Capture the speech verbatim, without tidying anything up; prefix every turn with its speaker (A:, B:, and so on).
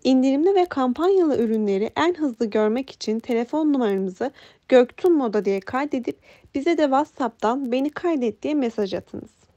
A: İndirimli ve kampanyalı ürünleri en hızlı görmek için telefon numaranızı Göktuğ Moda diye kaydedip bize de WhatsApp'tan "Beni kaydet" diye mesaj atınız.